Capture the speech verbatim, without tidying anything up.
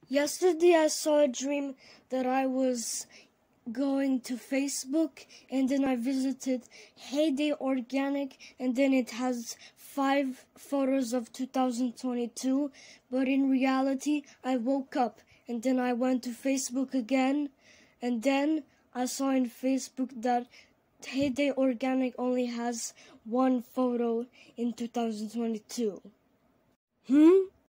Yesterday I saw a dream that I was going to Facebook, and then I visited Heyday Organic, and then it has five photos of two thousand twenty-two, but in reality I woke up and then I went to Facebook again, and then I saw in Facebook that Heyday Organic only has one photo in two thousand twenty-two. Hmm?